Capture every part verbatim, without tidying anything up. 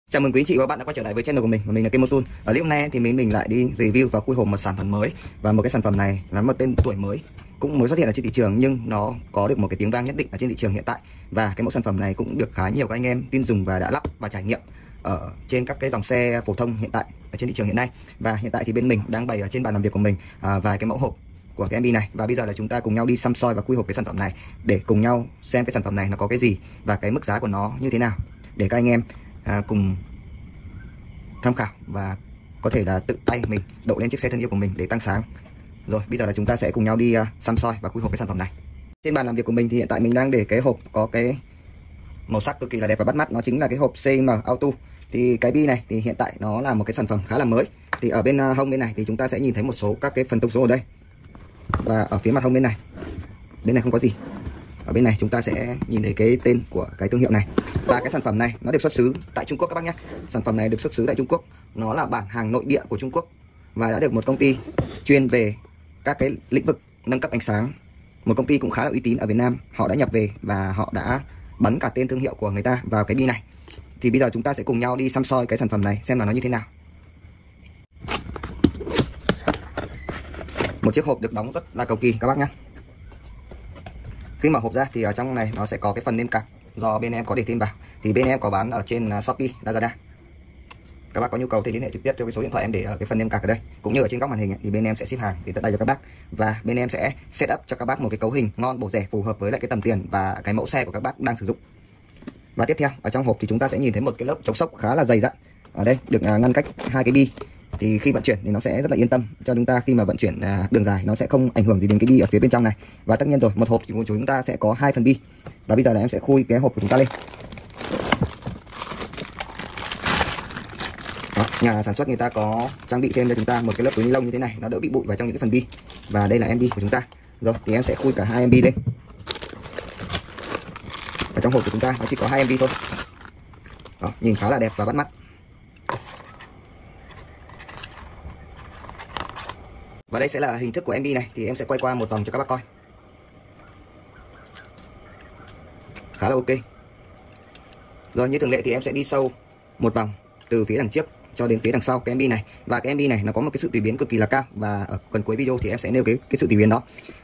Chào mừng quý anh chị và các bạn đã quay trở lại với channel của mình. Mình là Kemotoon. Ở clip hôm nay thì mình mình lại đi review và khui hộp một sản phẩm mới, và một cái sản phẩm này là một tên tuổi mới, cũng mới xuất hiện ở trên thị trường, nhưng nó có được một cái tiếng vang nhất định ở trên thị trường hiện tại. Và cái mẫu sản phẩm này cũng được khá nhiều các anh em tin dùng và đã lắp và trải nghiệm ở trên các cái dòng xe phổ thông hiện tại ở trên thị trường hiện nay. Và hiện tại thì bên mình đang bày ở trên bàn làm việc của mình à, vài cái mẫu hộp của cái em bê này, và bây giờ là chúng ta cùng nhau đi xăm soi và khui hộp cái sản phẩm này để cùng nhau xem cái sản phẩm này nó có cái gì và cái mức giá của nó như thế nào, để các anh em à, cùng tham khảo và có thể là tự tay mình độ lên chiếc xe thân yêu của mình để tăng sáng. Rồi bây giờ là chúng ta sẽ cùng nhau đi uh, xăm soi và khui hộp cái sản phẩm này. Trên bàn làm việc của mình thì hiện tại mình đang để cái hộp có cái màu sắc cực kỳ là đẹp và bắt mắt, nó chính là cái hộp xê em Auto. Thì cái bi này thì hiện tại nó là một cái sản phẩm khá là mới. Thì ở bên uh, hông bên này thì chúng ta sẽ nhìn thấy một số các cái phần thông số ở đây, và ở phía mặt hông bên này bên này không có gì. Ở bên này chúng ta sẽ nhìn thấy cái tên của cái thương hiệu này. Và cái sản phẩm này nó được xuất xứ tại Trung Quốc các bác nhé. Sản phẩm này được xuất xứ tại Trung Quốc. Nó là bản hàng nội địa của Trung Quốc và đã được một công ty chuyên về các cái lĩnh vực nâng cấp ánh sáng, một công ty cũng khá là uy tín ở Việt Nam, họ đã nhập về và họ đã bắn cả tên thương hiệu của người ta vào cái bi này. Thì bây giờ chúng ta sẽ cùng nhau đi xăm soi cái sản phẩm này xem là nó như thế nào. Một chiếc hộp được đóng rất là cầu kỳ các bác nhé. Khi mở hộp ra thì ở trong này nó sẽ có cái phần nêm cạc do bên em có để thêm vào. Thì bên em có bán ở trên Shopee, Lazada. Các bác có nhu cầu thì liên hệ trực tiếp theo cái số điện thoại em để ở cái phần nêm cạc ở đây, cũng như ở trên góc màn hình ấy, thì bên em sẽ ship hàng đến tận tay cho các bác, và bên em sẽ set up cho các bác một cái cấu hình ngon bổ rẻ phù hợp với lại cái tầm tiền và cái mẫu xe của các bác đang sử dụng. Và tiếp theo ở trong hộp thì chúng ta sẽ nhìn thấy một cái lớp chống sốc khá là dày dặn ở đây, được ngăn cách hai cái bi. Thì khi vận chuyển thì nó sẽ rất là yên tâm cho chúng ta, khi mà vận chuyển đường dài nó sẽ không ảnh hưởng gì đến cái bi ở phía bên trong này. Và tất nhiên rồi, một hộp thì của chúng ta sẽ có hai phần bi. Và bây giờ là em sẽ khui cái hộp của chúng ta lên. Đó, nhà sản xuất người ta có trang bị thêm cho chúng ta một cái lớp túi ni lông như thế này, nó đỡ bị bụi vào trong những cái phần bi. Và đây là em bi của chúng ta. Rồi thì em sẽ khui cả hai em bi lên. Ở trong hộp của chúng ta nó chỉ có hai em bi thôi. Đó, nhìn khá là đẹp và bắt mắt. Và đây sẽ là hình thức của em bê này, thì em sẽ quay qua một vòng cho các bác coi. Khá là ok. Rồi như thường lệ thì em sẽ đi sâu một vòng từ phía đằng trước cho đến phía đằng sau cái em bê này. Và cái em bê này nó có một cái sự tùy biến cực kỳ là cao, và ở phần cuối video thì em sẽ nêu cái cái sự tùy biến đó.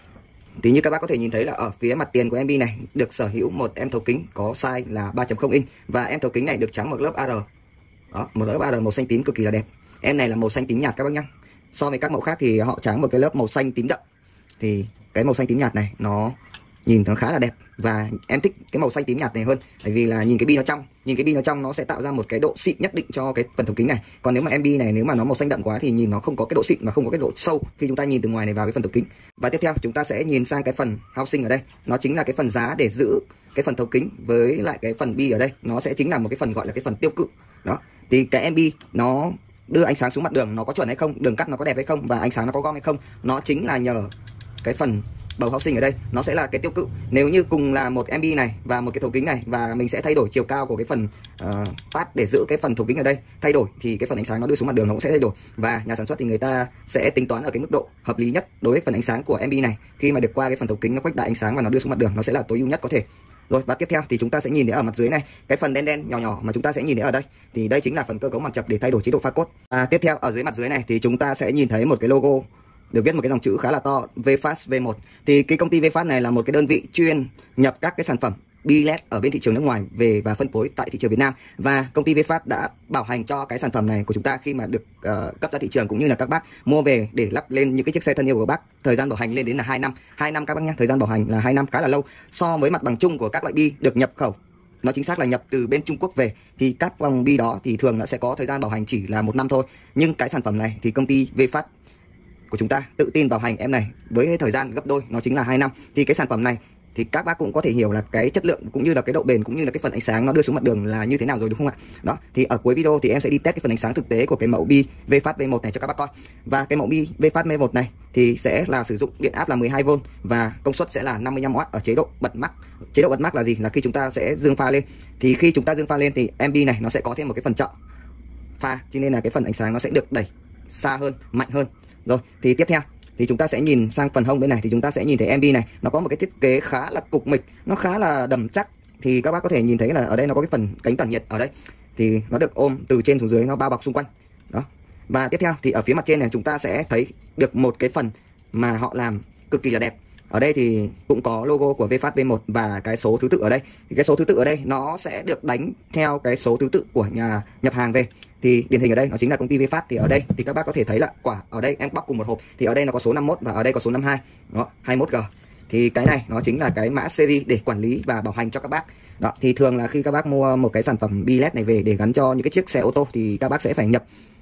Thì như các bác có thể nhìn thấy là ở phía mặt tiền của em bê này được sở hữu một em thấu kính có size là ba chấm không inch, và em thấu kính này được trắng một lớp a rờ. Đó, một lớp a rờ màu xanh tím cực kỳ là đẹp. Em này là màu xanh tím nhạt các bác nhá. So với các mẫu khác thì họ tráng một cái lớp màu xanh tím đậm. Thì cái màu xanh tím nhạt này nó nhìn nó khá là đẹp, và em thích cái màu xanh tím nhạt này hơn, bởi vì là nhìn cái bi nó trong, nhìn cái bi nó trong nó sẽ tạo ra một cái độ xịn nhất định cho cái phần thấu kính này. Còn nếu mà em bê này nếu mà nó màu xanh đậm quá thì nhìn nó không có cái độ xịn và không có cái độ sâu khi chúng ta nhìn từ ngoài này vào cái phần thấu kính. Và tiếp theo chúng ta sẽ nhìn sang cái phần housing ở đây, nó chính là cái phần giá để giữ cái phần thấu kính với lại cái phần bi ở đây, nó sẽ chính là một cái phần gọi là cái phần tiêu cự. Đó, thì cái em bê nó đưa ánh sáng xuống mặt đường nó có chuẩn hay không, đường cắt nó có đẹp hay không, và ánh sáng nó có gom hay không, nó chính là nhờ cái phần bầu housing ở đây, nó sẽ là cái tiêu cự. Nếu như cùng là một em bê này và một cái thấu kính này, và mình sẽ thay đổi chiều cao của cái phần uh, pad để giữ cái phần thấu kính ở đây thay đổi, thì cái phần ánh sáng nó đưa xuống mặt đường nó cũng sẽ thay đổi. Và nhà sản xuất thì người ta sẽ tính toán ở cái mức độ hợp lý nhất đối với phần ánh sáng của em bê này, khi mà được qua cái phần thấu kính nó khuếch đại ánh sáng và nó đưa xuống mặt đường, nó sẽ là tối ưu nhất có thể. Rồi, và tiếp theo thì chúng ta sẽ nhìn thấy ở mặt dưới này, cái phần đen đen nhỏ nhỏ mà chúng ta sẽ nhìn thấy ở đây, thì đây chính là phần cơ cấu mặt chập để thay đổi chế độ pha cốt. À, tiếp theo ở dưới mặt dưới này thì chúng ta sẽ nhìn thấy một cái logo được viết một cái dòng chữ khá là to, VFast V một. Thì cái công ty VFast này là một cái đơn vị chuyên nhập các cái sản phẩm bi led ở bên thị trường nước ngoài về và phân phối tại thị trường Việt Nam. Và công ty VFast đã bảo hành cho cái sản phẩm này của chúng ta khi mà được uh, cấp ra thị trường, cũng như là các bác mua về để lắp lên những cái chiếc xe thân yêu của bác. Thời gian bảo hành lên đến là hai năm. hai năm các bác nhé, thời gian bảo hành là hai năm, khá là lâu so với mặt bằng chung của các loại bi được nhập khẩu. Nó chính xác là nhập từ bên Trung Quốc về, thì các vòng bi đó thì thường nó sẽ có thời gian bảo hành chỉ là một năm thôi. Nhưng cái sản phẩm này thì công ty VFast của chúng ta tự tin bảo hành em này với thời gian gấp đôi, nó chính là hai năm. Thì cái sản phẩm này thì các bác cũng có thể hiểu là cái chất lượng cũng như là cái độ bền cũng như là cái phần ánh sáng nó đưa xuống mặt đường là như thế nào rồi, đúng không ạ? Đó, thì ở cuối video thì em sẽ đi test cái phần ánh sáng thực tế của cái mẫu bi VFast V một này cho các bác coi. Và cái mẫu bi VFast V một này thì sẽ là sử dụng điện áp là mười hai vôn và công suất sẽ là năm mươi lăm oát ở chế độ bật max. Chế độ bật max là gì? Là khi chúng ta sẽ dương pha lên, thì khi chúng ta dương pha lên thì em bê này nó sẽ có thêm một cái phần trợ pha, cho nên là cái phần ánh sáng nó sẽ được đẩy xa hơn, mạnh hơn. Rồi, thì tiếp theo thì chúng ta sẽ nhìn sang phần hông bên này, thì chúng ta sẽ nhìn thấy em bê này nó có một cái thiết kế khá là cục mịch, nó khá là đầm chắc. Thì các bác có thể nhìn thấy là ở đây nó có cái phần cánh tản nhiệt ở đây. thì nó được ôm từ trên xuống dưới, nó bao bọc xung quanh đó. Và tiếp theo thì ở phía mặt trên này chúng ta sẽ thấy được một cái phần mà họ làm cực kỳ là đẹp. Ở đây thì cũng có logo của VinFast V một và cái số thứ tự ở đây. Thì cái số thứ tự ở đây nó sẽ được đánh theo cái số thứ tự của nhà nhập hàng về. Thì điển hình ở đây nó chính là công ty VinFast. Thì ở đây thì các bác có thể thấy là quả ở đây em bóc cùng một hộp thì ở đây nó có số năm mốt và ở đây có số năm hai. Đó, hai mươi mốt G. Thì cái này nó chính là cái mã series để quản lý và bảo hành cho các bác. Đó, thì thường là khi các bác mua một cái sản phẩm bi led này về để gắn cho những cái chiếc xe ô tô thì các bác sẽ phải nhập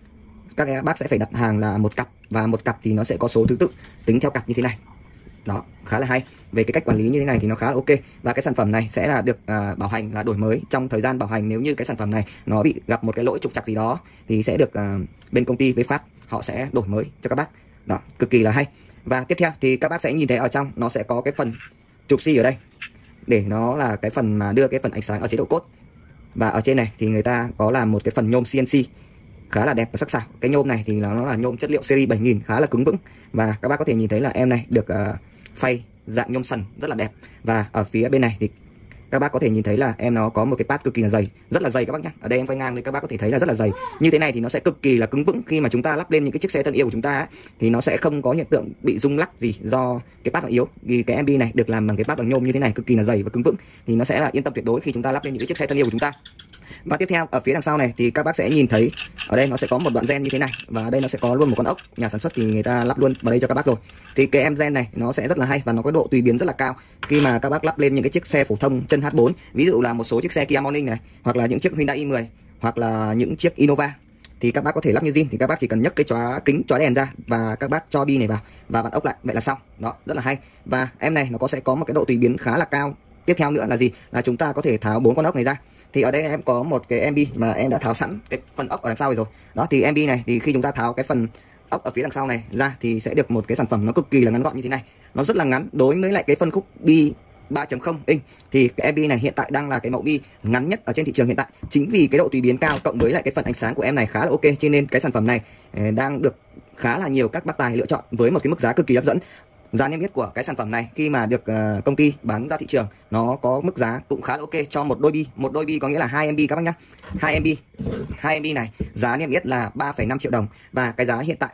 các bác sẽ phải đặt hàng là một cặp, và một cặp thì nó sẽ có số thứ tự tính theo cặp như thế này. Đó, khá là hay. Về cái cách quản lý như thế này thì nó khá là ok. Và cái sản phẩm này sẽ là được à, bảo hành là đổi mới trong thời gian bảo hành. Nếu như cái sản phẩm này nó bị gặp một cái lỗi trục trặc gì đó thì sẽ được à, bên công ty VinFast họ sẽ đổi mới cho các bác. Đó, cực kỳ là hay. Và tiếp theo thì các bác sẽ nhìn thấy ở trong nó sẽ có cái phần chụp xi ở đây, để nó là cái phần mà đưa cái phần ánh sáng ở chế độ cốt. Và ở trên này thì người ta có làm một cái phần nhôm xê en xê khá là đẹp và sắc sảo. Cái nhôm này thì nó là nhôm chất liệu series bảy nghìn khá là cứng vững. Và các bác có thể nhìn thấy là em này được uh, phay dạng nhôm sần rất là đẹp. Và ở phía bên này thì các bác có thể nhìn thấy là em nó có một cái pad cực kỳ là dày, rất là dày các bác nhé. Ở đây em quay ngang thì các bác có thể thấy là rất là dày. Như thế này thì nó sẽ cực kỳ là cứng vững. Khi mà chúng ta lắp lên những cái chiếc xe thân yêu của chúng ta ấy, thì nó sẽ không có hiện tượng bị rung lắc gì do cái pad nó yếu. Vì cái em bê này được làm bằng cái pad bằng nhôm như thế này cực kỳ là dày và cứng vững, thì nó sẽ là yên tâm tuyệt đối khi chúng ta lắp lên những cái chiếc xe thân yêu của chúng ta. Và tiếp theo ở phía đằng sau này thì các bác sẽ nhìn thấy ở đây nó sẽ có một đoạn gen như thế này, và ở đây nó sẽ có luôn một con ốc. Nhà sản xuất thì người ta lắp luôn vào đây cho các bác rồi. Thì cái em gen này nó sẽ rất là hay và nó có độ tùy biến rất là cao khi mà các bác lắp lên những cái chiếc xe phổ thông chân H bốn, ví dụ là một số chiếc xe Kia Morning này, hoặc là những chiếc Hyundai i mười, hoặc là những chiếc Innova, thì các bác có thể lắp như zin. Thì các bác chỉ cần nhấc cái chóa kính chóa đèn ra và các bác cho bi này vào và vặn ốc lại, vậy là xong. Đó, rất là hay. Và em này nó có sẽ có một cái độ tùy biến khá là cao. Tiếp theo nữa là gì? Là chúng ta có thể tháo bốn con ốc này ra. Thì ở đây em có một cái em bê mà em đã tháo sẵn cái phần ốc ở đằng sau rồi. Đó, thì em bê này thì khi chúng ta tháo cái phần ốc ở phía đằng sau này ra thì sẽ được một cái sản phẩm nó cực kỳ là ngắn gọn như thế này. Nó rất là ngắn đối với lại cái phân khúc bi ba chấm không inch thì cái em bê này hiện tại đang là cái mẫu bi ngắn nhất ở trên thị trường hiện tại. Chính vì cái độ tùy biến cao cộng với lại cái phần ánh sáng của em này khá là ok, cho nên cái sản phẩm này đang được khá là nhiều các bác tài lựa chọn với một cái mức giá cực kỳ hấp dẫn. Giá niêm yết của cái sản phẩm này khi mà được uh, công ty bán ra thị trường nó có mức giá cũng khá là ok cho một đôi bi. Một đôi bi có nghĩa là hai em bê các bác nhá. hai em bê. hai em bê này giá niêm yết là ba phẩy năm triệu đồng, và cái giá hiện tại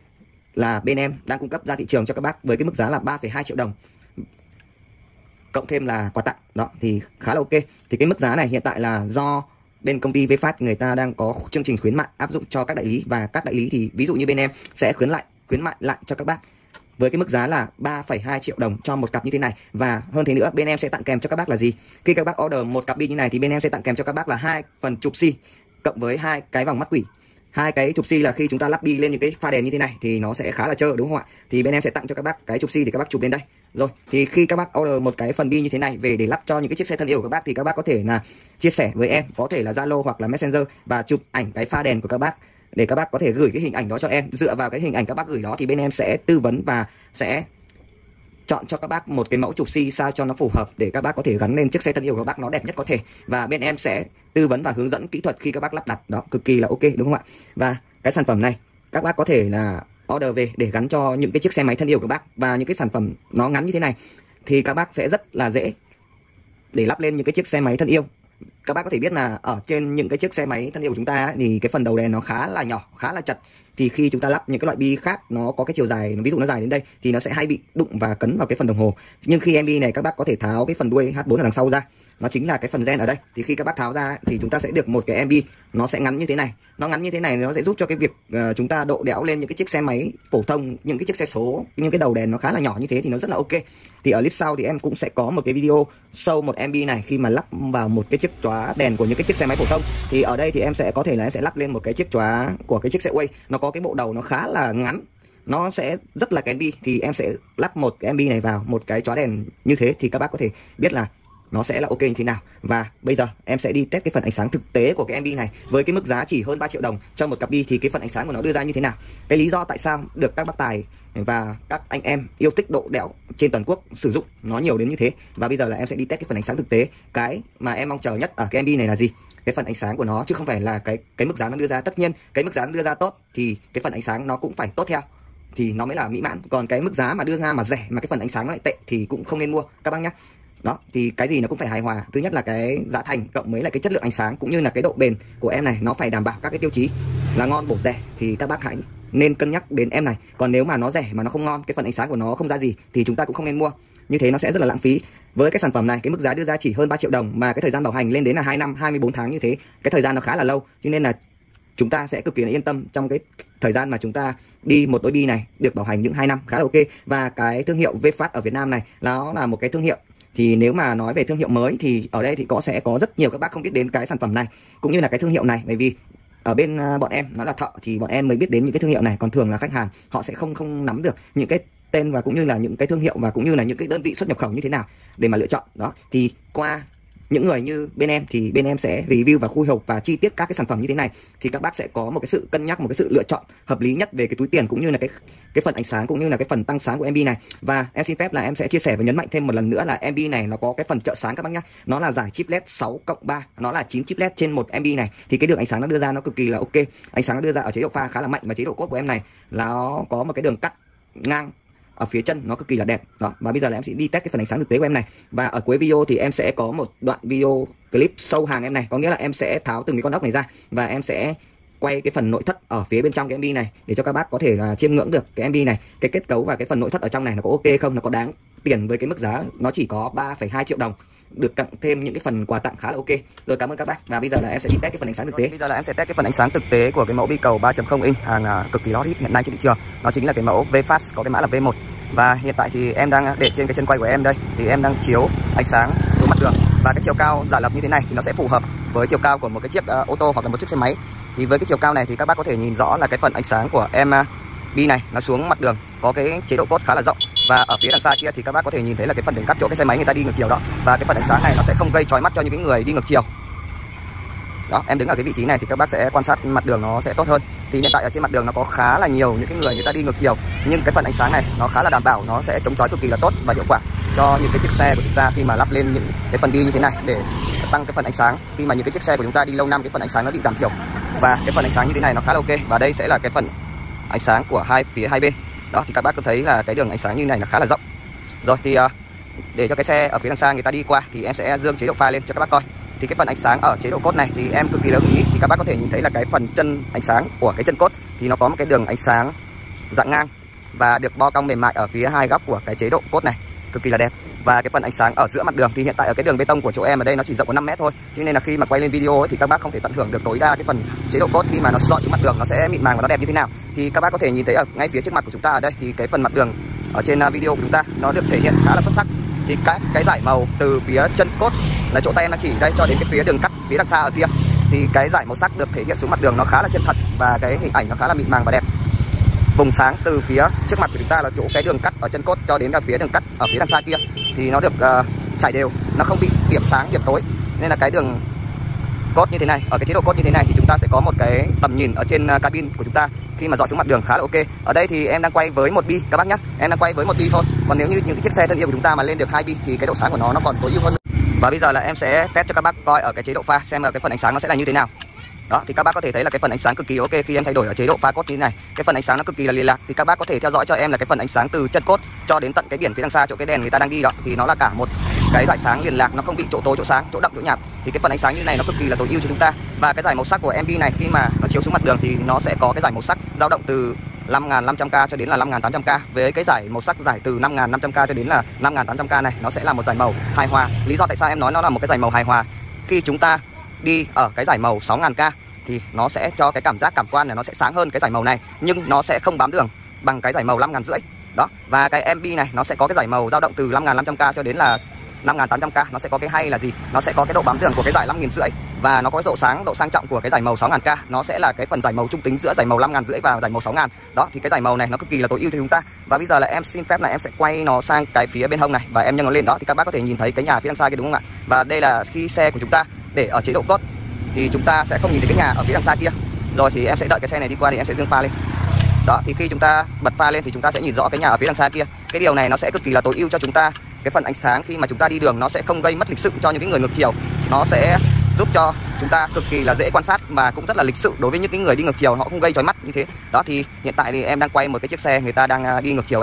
là bên em đang cung cấp ra thị trường cho các bác với cái mức giá là ba phẩy hai triệu đồng. Cộng thêm là quà tặng. Đó thì khá là ok. Thì cái mức giá này hiện tại là do bên công ty VinFast người ta đang có chương trình khuyến mại áp dụng cho các đại lý, và các đại lý thì ví dụ như bên em sẽ khuyến lại khuyến mại lại cho các bác với cái mức giá là ba phẩy hai triệu đồng cho một cặp như thế này. Và hơn thế nữa, bên em sẽ tặng kèm cho các bác là gì? Khi các bác order một cặp bi như này thì bên em sẽ tặng kèm cho các bác là hai phần chụp xi cộng với hai cái vòng mắt quỷ. Hai cái chụp xi là khi chúng ta lắp bi lên những cái pha đèn như thế này thì nó sẽ khá là trơ, đúng không ạ? Thì bên em sẽ tặng cho các bác cái chụp xi để các bác chụp lên đây. Rồi, thì khi các bác order một cái phần bi như thế này về để lắp cho những cái chiếc xe thân yêu của các bác thì các bác có thể là chia sẻ với em, có thể là Zalo hoặc là Messenger, và chụp ảnh cái pha đèn của các bác để các bác có thể gửi cái hình ảnh đó cho em. Dựa vào cái hình ảnh các bác gửi đó thì bên em sẽ tư vấn và sẽ chọn cho các bác một cái mẫu chụp xi sao cho nó phù hợp để các bác có thể gắn lên chiếc xe thân yêu của các bác nó đẹp nhất có thể. Và bên em sẽ tư vấn và hướng dẫn kỹ thuật khi các bác lắp đặt. Đó, cực kỳ là ok, đúng không ạ? Và cái sản phẩm này các bác có thể là order về để gắn cho những cái chiếc xe máy thân yêu của các bác. Và những cái sản phẩm nó ngắn như thế này thì các bác sẽ rất là dễ để lắp lên những cái chiếc xe máy thân yêu. Các bác có thể biết là ở trên những cái chiếc xe máy thân yêu của chúng ta ấy, thì cái phần đầu đèn nó khá là nhỏ, khá là chật. Thì khi chúng ta lắp những cái loại bi khác nó có cái chiều dài, ví dụ nó dài đến đây thì nó sẽ hay bị đụng và cấn vào cái phần đồng hồ. Nhưng khi em bê này các bác có thể tháo cái phần đuôi H bốn ở đằng sau ra, nó chính là cái phần gen ở đây. Thì khi các bác tháo ra thì chúng ta sẽ được một cái em bê nó sẽ ngắn như thế này. Nó ngắn như thế này nó sẽ giúp cho cái việc uh, chúng ta độ đẽo lên những cái chiếc xe máy phổ thông, những cái chiếc xe số, những cái đầu đèn nó khá là nhỏ như thế thì nó rất là ok. Thì ở clip sau thì em cũng sẽ có một cái video show một em bê này khi mà lắp vào một cái chiếc chóa đèn của những cái chiếc xe máy phổ thông. Thì ở đây thì em sẽ có thể là em sẽ lắp lên một cái chiếc chóa của cái chiếc xe Way, nó có cái bộ đầu nó khá là ngắn, nó sẽ rất là kén bi, thì em sẽ lắp một cái em bê này vào một cái chóa đèn như thế thì các bác có thể biết là nó sẽ là ok như thế nào. Và bây giờ em sẽ đi test cái phần ánh sáng thực tế của cái em bê này với cái mức giá chỉ hơn ba triệu đồng cho một cặp bi, thì cái phần ánh sáng của nó đưa ra như thế nào. Cái lý do tại sao được các bác tài và các anh em yêu thích độ đẽo trên toàn quốc sử dụng nó nhiều đến như thế. Và bây giờ là em sẽ đi test cái phần ánh sáng thực tế. Cái mà em mong chờ nhất ở cái em bê này là gì? Cái phần ánh sáng của nó, chứ không phải là cái cái mức giá nó đưa ra. Tất nhiên cái mức giá nó đưa ra tốt thì cái phần ánh sáng nó cũng phải tốt theo thì nó mới là mỹ mãn. Còn cái mức giá mà đưa ra mà rẻ mà cái phần ánh sáng nó lại tệ thì cũng không nên mua các bác nhé. Đó, thì cái gì nó cũng phải hài hòa. Thứ nhất là cái giá thành cộng với lại cái chất lượng ánh sáng cũng như là cái độ bền của em này, nó phải đảm bảo các cái tiêu chí là ngon bổ rẻ, thì các bác hãy nên cân nhắc đến em này. Còn nếu mà nó rẻ mà nó không ngon, cái phần ánh sáng của nó không ra gì thì chúng ta cũng không nên mua. Như thế nó sẽ rất là lãng phí. Với cái sản phẩm này, cái mức giá đưa ra chỉ hơn ba triệu đồng mà cái thời gian bảo hành lên đến là hai năm, hai mươi bốn tháng, như thế cái thời gian nó khá là lâu, cho nên là chúng ta sẽ cực kỳ là yên tâm trong cái thời gian mà chúng ta đi một đôi bi này được bảo hành những hai năm khá là ok. Và cái thương hiệu vê phát ở Việt Nam này nó là một cái thương hiệu, thì nếu mà nói về thương hiệu mới thì ở đây thì có sẽ có rất nhiều các bác không biết đến cái sản phẩm này cũng như là cái thương hiệu này, bởi vì ở bên bọn em nó là thợ thì bọn em mới biết đến những cái thương hiệu này, còn thường là khách hàng họ sẽ không không nắm được những cái tên và cũng như là những cái thương hiệu và cũng như là những cái đơn vị xuất nhập khẩu như thế nào để mà lựa chọn. Đó thì qua những người như bên em thì bên em sẽ review và khui hộp và chi tiết các cái sản phẩm như thế này, thì các bác sẽ có một cái sự cân nhắc, một cái sự lựa chọn hợp lý nhất về cái túi tiền cũng như là cái cái phần ánh sáng cũng như là cái phần tăng sáng của em bi này. Và em xin phép là em sẽ chia sẻ và nhấn mạnh thêm một lần nữa là em bi này nó có cái phần trợ sáng các bác nhá. Nó là giải chip led sáu cộng ba, nó là chín chip led trên một em bi này, thì cái đường ánh sáng nó đưa ra nó cực kỳ là ok. Ánh sáng nó đưa ra ở chế độ pha khá là mạnh, và chế độ cốt của em này là nó có một cái đường cắt ngang ở phía chân nó cực kỳ là đẹp. Đó, và bây giờ là em sẽ đi test cái phần ánh sáng thực tế của em này. Và ở cuối video thì em sẽ có một đoạn video clip sâu hàng em này, có nghĩa là em sẽ tháo từng cái con ốc này ra và em sẽ quay cái phần nội thất ở phía bên trong cái em bi này để cho các bác có thể là chiêm ngưỡng được cái em bi này, cái kết cấu và cái phần nội thất ở trong này nó có ok không, nó có đáng tiền với cái mức giá nó chỉ có ba phẩy hai triệu đồng, được tặng thêm những cái phần quà tặng khá là ok. Rồi, cảm ơn các bác. Và bây giờ là em sẽ đi test cái phần ánh sáng thực tế. Bây giờ là em sẽ test cái phần ánh sáng thực tế của cái mẫu bi cầu ba chấm không inch hàng uh, cực kỳ hot hit hiện nay trên thị trường. Nó chính là cái mẫu vê phát có cái mã là vê một. Và hiện tại thì em đang để trên cái chân quay của em đây, thì em đang chiếu ánh sáng xuống mặt đường, và cái chiều cao giả lập như thế này thì nó sẽ phù hợp với chiều cao của một cái chiếc uh, ô tô hoặc là một chiếc xe máy. Thì với cái chiều cao này thì các bác có thể nhìn rõ là cái phần ánh sáng của em uh, bi này nó xuống mặt đường có cái chế độ cốt khá là rộng, và ở phía đằng xa kia thì các bác có thể nhìn thấy là cái phần đường cắt chỗ cái xe máy người ta đi ngược chiều đó, và cái phần ánh sáng này nó sẽ không gây chói mắt cho những cái người đi ngược chiều. Đó, em đứng ở cái vị trí này thì các bác sẽ quan sát mặt đường nó sẽ tốt hơn. Thì hiện tại ở trên mặt đường nó có khá là nhiều những cái người người ta đi ngược chiều, nhưng cái phần ánh sáng này nó khá là đảm bảo, nó sẽ chống chói cực kỳ là tốt và hiệu quả cho những cái chiếc xe của chúng ta khi mà lắp lên những cái phần đi như thế này để tăng cái phần ánh sáng. Khi mà những cái chiếc xe của chúng ta đi lâu năm, cái phần ánh sáng nó bị giảm thiểu, và cái phần ánh sáng như thế này nó khá là ok. Và đây sẽ là cái phần ánh sáng của hai phía hai bên. Đó thì các bác có thấy là cái đường ánh sáng như này là khá là rộng. Rồi thì uh, để cho cái xe ở phía đằng xa người ta đi qua thì em sẽ dương chế độ pha lên cho các bác coi. Thì cái phần ánh sáng ở chế độ cốt này thì em cực kỳ lưu ý, thì các bác có thể nhìn thấy là cái phần chân ánh sáng của cái chân cốt thì nó có một cái đường ánh sáng dạng ngang và được bo cong mềm mại ở phía hai góc của cái chế độ cốt này, cực kỳ là đẹp. Và cái phần ánh sáng ở giữa mặt đường thì hiện tại ở cái đường bê tông của chỗ em ở đây nó chỉ rộng có năm mét thôi, cho nên là khi mà quay lên video ấy, thì các bác không thể tận hưởng được tối đa cái phần chế độ cốt khi mà nó dọi xuống mặt đường nó sẽ mịn màng và nó đẹp như thế nào. Thì các bác có thể nhìn thấy ở ngay phía trước mặt của chúng ta ở đây thì cái phần mặt đường ở trên video của chúng ta nó được thể hiện khá là xuất sắc. Thì các cái giải màu từ phía chân cốt là chỗ tay em đang chỉ đây cho đến cái phía đường cắt phía đằng xa ở kia, thì cái giải màu sắc được thể hiện xuống mặt đường nó khá là chân thật và cái hình ảnh nó khá là mịn màng và đẹp. Vùng sáng từ phía trước mặt của chúng ta là chỗ cái đường cắt ở chân cốt cho đến là phía đường cắt ở phía đằng xa kia thì nó được uh, trải đều, nó không bị điểm sáng điểm tối, nên là cái đường cốt như thế này, ở cái chế độ cốt như thế này thì chúng ta sẽ có một cái tầm nhìn ở trên uh, cabin của chúng ta khi mà dọi xuống mặt đường khá là ok. Ở đây thì em đang quay với một bi các bác nhé, em đang quay với một bi thôi, còn nếu như những cái chiếc xe thân yêu của chúng ta mà lên được hai bi thì cái độ sáng của nó nó còn tối ưu hơn. Và bây giờ là em sẽ test cho các bác coi ở cái chế độ pha xem là cái phần ánh sáng nó sẽ là như thế nào. Đó thì các bác có thể thấy là cái phần ánh sáng cực kỳ ok khi em thay đổi ở chế độ pha cốt như thế này. Cái phần ánh sáng nó cực kỳ là liền lạc, thì các bác có thể theo dõi cho em là cái phần ánh sáng từ chân cốt cho đến tận cái biển phía đằng xa chỗ cái đèn người ta đang đi đó, thì nó là cả một cái dải sáng liền lạc, nó không bị chỗ tối chỗ sáng, chỗ đậm chỗ nhạt. Thì cái phần ánh sáng như này nó cực kỳ là tối ưu cho chúng ta. Và cái dải màu sắc của em bi này khi mà nó chiếu xuống mặt đường thì nó sẽ có cái dải màu sắc dao động từ năm nghìn năm trăm K cho đến là năm nghìn tám trăm K. Với cái dải màu sắc giải từ năm nghìn năm trăm K cho đến là năm nghìn tám trăm K này, nó sẽ là một dải màu hài hòa. Lý do tại sao em nói nó là một cái dải màu hài hòa, khi chúng ta đi ở cái dải màu sáu nghìn K thì nó sẽ cho cái cảm giác cảm quan là nó sẽ sáng hơn cái dải màu này, nhưng nó sẽ không bám đường bằng cái dải màu năm nghìn rưỡi đó. Và cái em bi này nó sẽ có cái dải màu dao động từ năm nghìn năm trăm K cho đến là năm nghìn tám trăm K. Nó sẽ có cái hay là gì, nó sẽ có cái độ bám đường của cái dải năm nghìn rưỡi và nó có độ sáng, độ sang trọng của cái dải màu sáu nghìn K. Nó sẽ là cái phần dải màu trung tính giữa dải màu năm nghìn rưỡi và dải màu sáu nghìn đó. Thì cái dải màu này nó cực kỳ là tối ưu cho chúng ta. Và bây giờ là em xin phép là em sẽ quay nó sang cái phía bên hông này và em nhân nó lên đó, thì các bác có thể nhìn thấy cái nhà phía đằng xa kia đúng không ạ. Và đây là khi xe của chúng ta để ở chế độ cốt thì chúng ta sẽ không nhìn thấy cái nhà ở phía đằng xa kia. Rồi thì em sẽ đợi cái xe này đi qua thì em sẽ dương pha lên. Đó thì khi chúng ta bật pha lên thì chúng ta sẽ nhìn rõ cái nhà ở phía đằng xa kia. Cái điều này nó sẽ cực kỳ là tối ưu cho chúng ta. Cái phần ánh sáng khi mà chúng ta đi đường nó sẽ không gây mất lịch sự cho những cái người ngược chiều. Nó sẽ giúp cho chúng ta cực kỳ là dễ quan sát và cũng rất là lịch sự đối với những cái người đi ngược chiều, họ không gây chói mắt như thế. Đó thì hiện tại thì em đang quay một cái chiếc xe người ta đang đi ngược chiều em.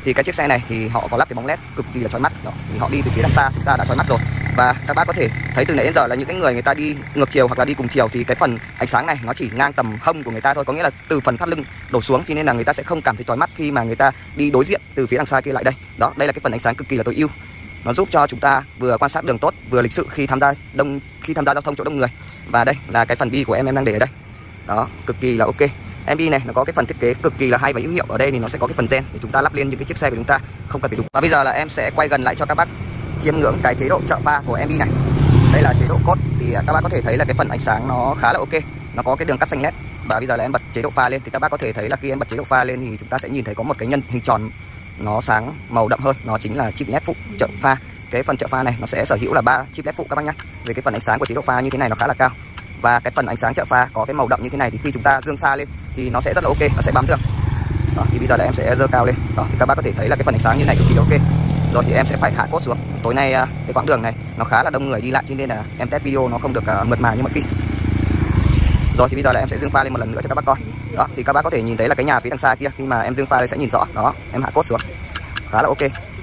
thì cái chiếc xe này thì họ có lắp cái bóng led cực kỳ là chói mắt đó, thì họ đi từ phía đằng xa chúng ta đã chói mắt rồi. Và các bác có thể thấy từ nãy đến giờ là những cái người người ta đi ngược chiều hoặc là đi cùng chiều thì cái phần ánh sáng này nó chỉ ngang tầm hông của người ta thôi, có nghĩa là từ phần thắt lưng đổ xuống, cho nên là người ta sẽ không cảm thấy chói mắt khi mà người ta đi đối diện từ phía đằng xa kia lại đây. Đó, đây là cái phần ánh sáng cực kỳ là tối ưu. Nó giúp cho chúng ta vừa quan sát đường tốt, vừa lịch sự khi tham gia đông khi tham gia giao thông chỗ đông người. Và đây là cái phần bi của em em đang để ở đây. Đó, cực kỳ là ok. Em bi này nó có cái phần thiết kế cực kỳ là hay và hữu hiệu. Ở đây thì nó sẽ có cái phần gen để chúng ta lắp lên những cái chiếc xe của chúng ta không cần phải đục. Và bây giờ là em sẽ quay gần lại cho các bác chiêm ngưỡng cái chế độ trợ pha của em bi này. Đây là chế độ cốt, thì các bác có thể thấy là cái phần ánh sáng nó khá là ok, nó có cái đường cắt xanh led. Và bây giờ là em bật chế độ pha lên thì các bác có thể thấy là khi em bật chế độ pha lên thì chúng ta sẽ nhìn thấy có một cái nhân hình tròn nó sáng màu đậm hơn, nó chính là chip led phụ trợ pha. Cái phần trợ pha này nó sẽ sở hữu là ba chip led phụ các bác nhé. Về cái phần ánh sáng của chế độ pha như thế này nó khá là cao, và cái phần ánh sáng trợ pha có cái màu đậm như thế này thì khi chúng ta dương xa lên thì nó sẽ rất là ok, nó sẽ bám đường. Đó, thì bây giờ là em sẽ giơ cao lên. Đó, thì các bác có thể thấy là cái phần ánh sáng như này cực kỳ ok. Rồi thì em sẽ phải hạ cốt xuống. Tối nay cái quãng đường này nó khá là đông người đi lại cho nên là em test video nó không được uh, mượt mà như mọi khi. Rồi thì bây giờ là em sẽ dương pha lên một lần nữa cho các bác coi. Đó, thì các bác có thể nhìn thấy là cái nhà phía đằng xa kia khi mà em dương pha lên sẽ nhìn rõ. Đó, em hạ cốt xuống khá là ok.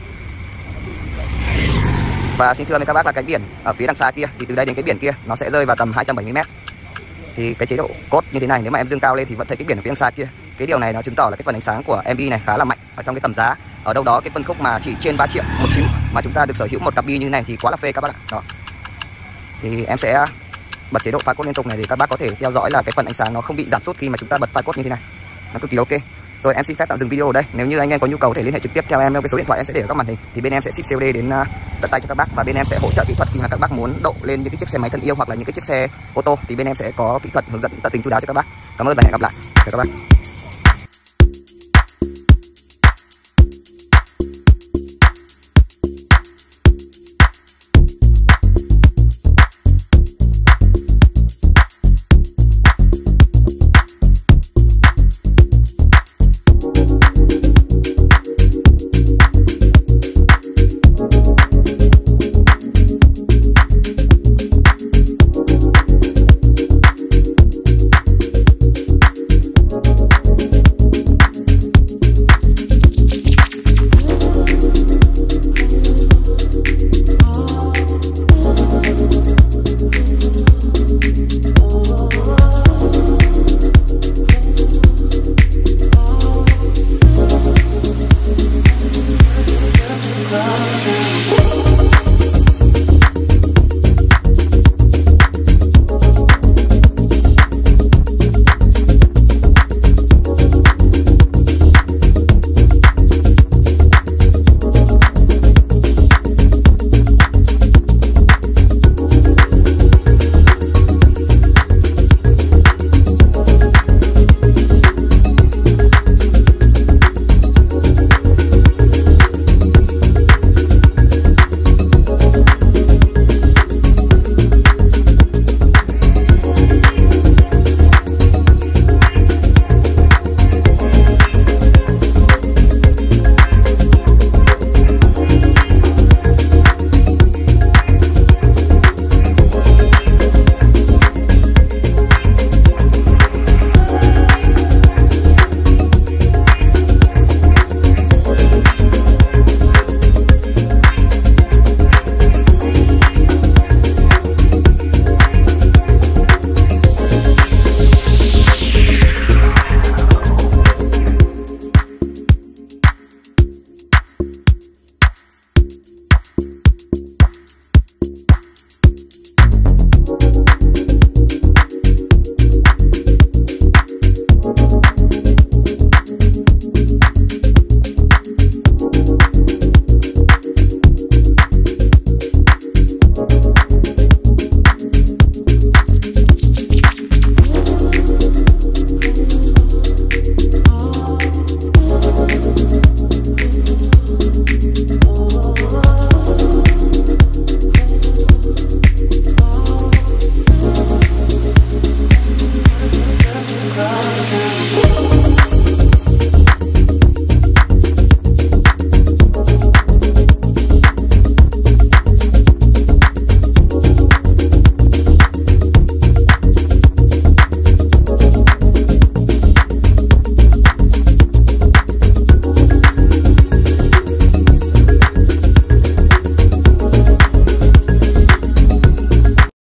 Và xin thưa với các bác là cái biển ở phía đằng xa kia thì từ đây đến cái biển kia nó sẽ rơi vào tầm hai trăm bảy mươi mét. Thì cái chế độ cốt như thế này nếu mà em dương cao lên thì vẫn thấy cái biển ở phía đằng xa kia. Cái điều này nó chứng tỏ là cái phần ánh sáng của em bi này khá là mạnh ở trong cái tầm giá. Ở đâu đó cái phân khúc mà chỉ trên ba triệu một xíu mà chúng ta được sở hữu một cặp bi như thế này thì quá là phê các bác ạ. Đó. Thì em sẽ bật chế độ pha cốt liên tục này để các bác có thể theo dõi là cái phần ánh sáng nó không bị giảm sút khi mà chúng ta bật pha cốt như thế này. Nó cực kỳ ok. Rồi em xin phép tạm dừng video ở đây. Nếu như anh em có nhu cầu có thể liên hệ trực tiếp theo em theo cái số điện thoại em sẽ để ở các màn hình, thì bên em sẽ ship xê ô đê đến uh, tận tay cho các bác, và bên em sẽ hỗ trợ kỹ thuật khi mà các bác muốn độ lên những cái chiếc xe máy thân yêu hoặc là những cái chiếc xe ô tô thì bên em sẽ có kỹ thuật hướng dẫn tận tình chu đáo cho các bác. Cảm ơn và hẹn gặp lại. Chào các bác.